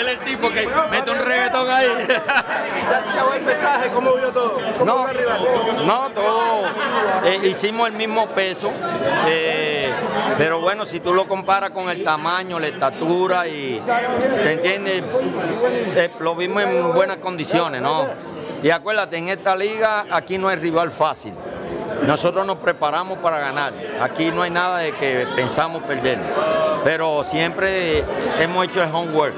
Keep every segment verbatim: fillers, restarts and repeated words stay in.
Él es el tipo que mete un reggaetón ahí. Ya se acabó el pesaje, ¿cómo vio todo? ¿Cómo No, fue el rival? no, todo, eh, hicimos el mismo peso, eh, pero bueno, si tú lo comparas con el tamaño, la estatura y, ¿te entiendes? Eh, lo vimos en buenas condiciones, ¿no? Y acuérdate, en esta liga aquí no hay rival fácil. Nosotros nos preparamos para ganar. Aquí no hay nada de que pensamos perder. Pero siempre hemos hecho el homework.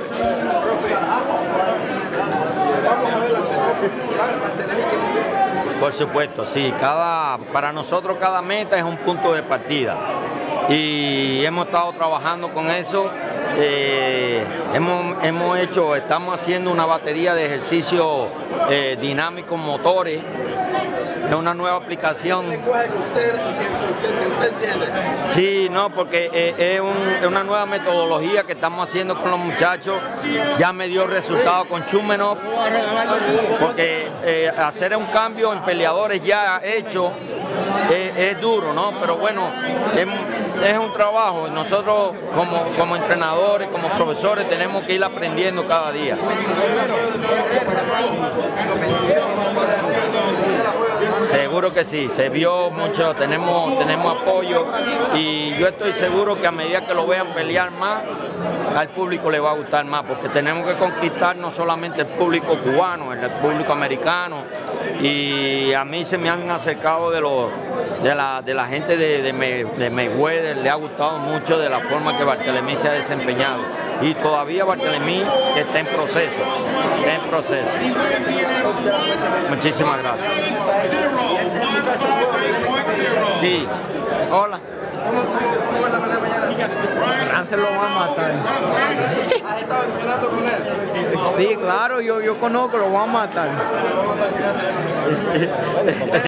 Vamos a ver las mejores Barthelemy que hemos visto. Por supuesto, sí. Cada, para nosotros cada meta es un punto de partida. Y hemos estado trabajando con eso. Eh, hemos, hemos hecho, estamos haciendo una batería de ejercicios eh, dinámicos motores. Es una nueva aplicación. ¿El lenguaje que usted, que, que, que usted entiende? Sí, no, porque eh, es, un, es una nueva metodología que estamos haciendo con los muchachos. Ya me dio resultado con Chumenov, porque eh, hacer un cambio en peleadores ya hecho es, es duro, ¿no? Pero bueno, es, es un trabajo. Nosotros como, como entrenadores, como profesores, tenemos que ir aprendiendo cada día. Seguro que sí, se vio mucho, tenemos, tenemos apoyo y yo estoy seguro que a medida que lo vean pelear más, al público le va a gustar más, porque tenemos que conquistar no solamente el público cubano, el público americano, y a mí se me han acercado de, los, de, la, de la gente de, de, May, de Mayweather, le ha gustado mucho de la forma que Barthelemy se ha desempeñado. Y todavía Barthelemy está en proceso, está en proceso. Muchísimas gracias. Sí. Hola. ¿Cómo, cómo, cómo va la pelea mañana? Rancel lo va a matar. ¿Has estado entrenando con él? Sí, claro, yo, yo conozco, lo va a matar. Lo va a matar, gracias.